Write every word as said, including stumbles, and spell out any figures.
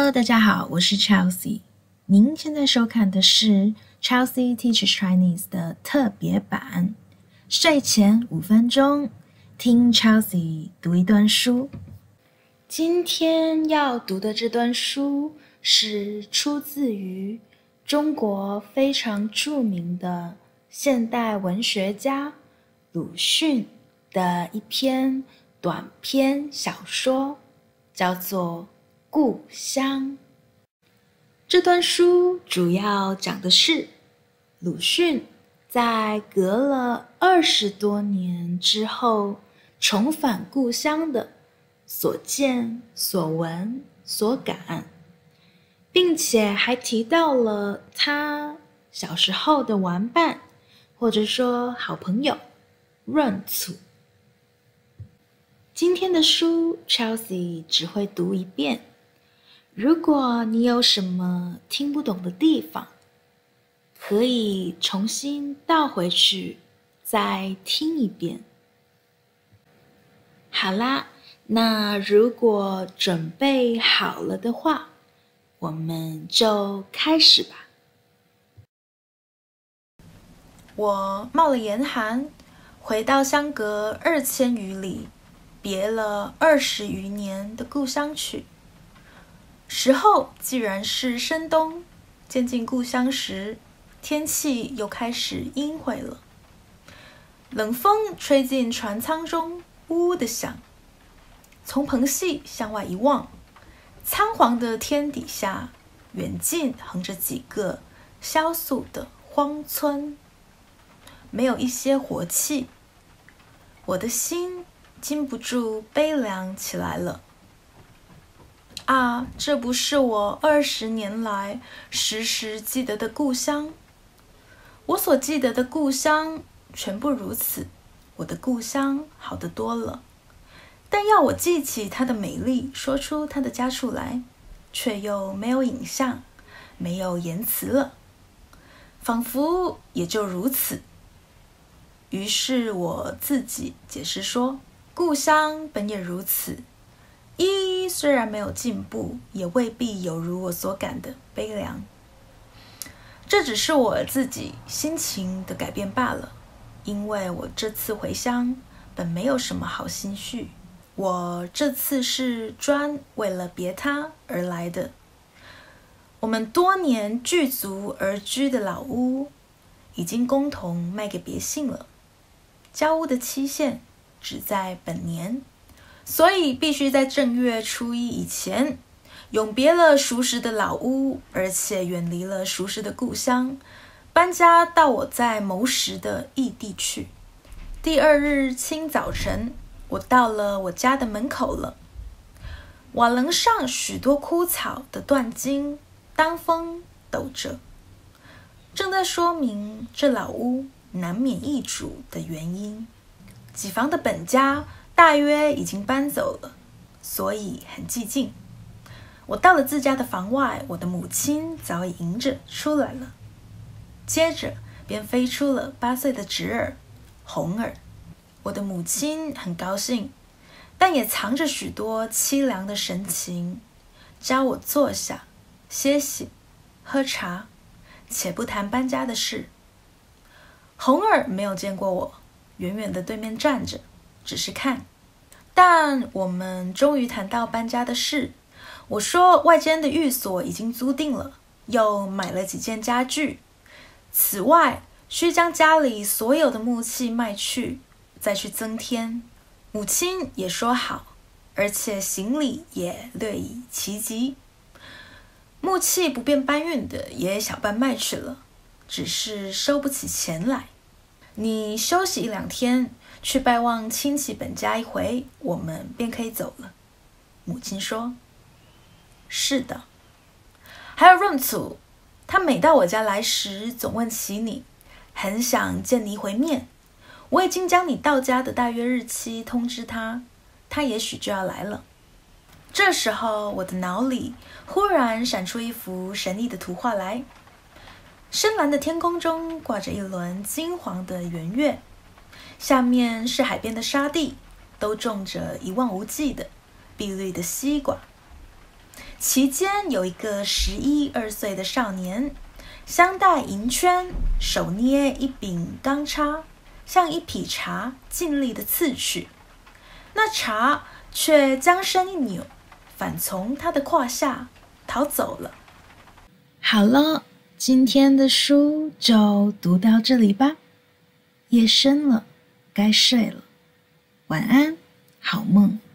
Hello， 大家好，我是 Chelsea。您现在收看的是 Chelsea Teaches Chinese 的特别版，睡前五分钟，听 Chelsea 读一段书。今天要读的这段书是出自于中国非常著名的现代文学家鲁迅的一篇短篇小说，叫做故乡。这段书主要讲的是鲁迅在隔了二十多年之后重返故乡的所见所闻所感，并且还提到了他小时候的玩伴，或者说好朋友润楚。今天的书 Chelsea 只会读一遍，如果你有什么听不懂的地方，可以重新倒回去再听一遍。好啦，那如果准备好了的话，我们就开始吧。我冒了严寒，回到相隔二千余里，别了二十余年的故乡去。时候既然是深冬，渐近故乡时，天气又开始阴晦了。冷风吹进船舱中，呜呜地响。从棚隙向外一望，苍黄的天底下，远近横着几个萧素的荒村，没有一些活气。我的心禁不住悲凉起来了。啊，这不是我二十年来时时记得的故乡。我所记得的故乡全部如此，我的故乡好得多了。但要我记起它的美丽，说出它的家处来，却又没有影像，没有言辞了，仿佛也就如此。于是我自己解释说，故乡本也如此。一虽然没有进步，也未必有如我所感的悲凉。这只是我自己心情的改变罢了，因为我这次回乡本没有什么好心绪，我这次是专为了别他而来的。我们多年聚族而居的老屋已经共同卖给别姓了，交屋的期限只在本年，所以必须在正月初一以前永别了熟识的老屋，而且远离了熟识的故乡，搬家到我在谋时的异地去。第二日清早晨，我到了我家的门口了。瓦楞上许多枯草的断茎当风抖着，正在说明这老屋难免易主的原因。几房的本家大约已经搬走了，所以很寂静。我到了自家的房外，我的母亲早已迎着出来了，接着便飞出了八岁的侄儿红儿。我的母亲很高兴，但也藏着许多凄凉的神情，教我坐下歇息喝茶，且不谈搬家的事。红儿没有见过我，远远的对面站着，只是看。但我们终于谈到搬家的事。我说外间的寓所已经租定了，又买了几件家具，此外需将家里所有的木器卖去，再去增添。母亲也说好，而且行李也略已齐集。木器不便搬运的也小半卖去了，只是收不起钱来。你休息一两天，去拜望亲戚本家一回，我们便可以走了。母亲说，是的。还有润楚，他每到我家来时总问起你，很想见你一回面。我已经将你到家的大约日期通知他，他也许就要来了。这时候我的脑里忽然闪出一幅神异的图画来，深蓝的天空中挂着一轮金黄的圆月，下面是海边的沙地，都种着一望无际的碧绿的西瓜。 其间有一个十一二岁的少年，镶戴银圈，手捏一柄钢叉，向一匹茶尽力的刺去。那茶却将身一扭，反从他的胯下逃走了。好了，今天的书就读到这里吧。夜深了，该睡了，晚安，好梦。